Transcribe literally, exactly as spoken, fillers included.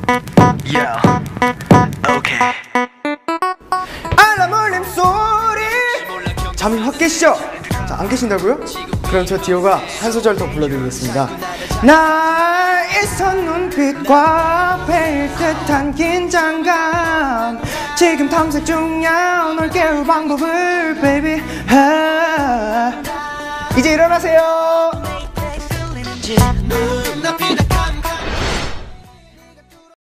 Yeah. Okay. 알람 울림 소리. 잠이 확 깨시죠? 자, 안 깨신다고요? 그럼 저 디오가 한 소절 더 불러드리겠습니다. 날 일선 눈빛과 배일 듯한 긴장감 지금 탐색 중이야 널 깨울 방법을 baby. 아, 이제 일어나세요.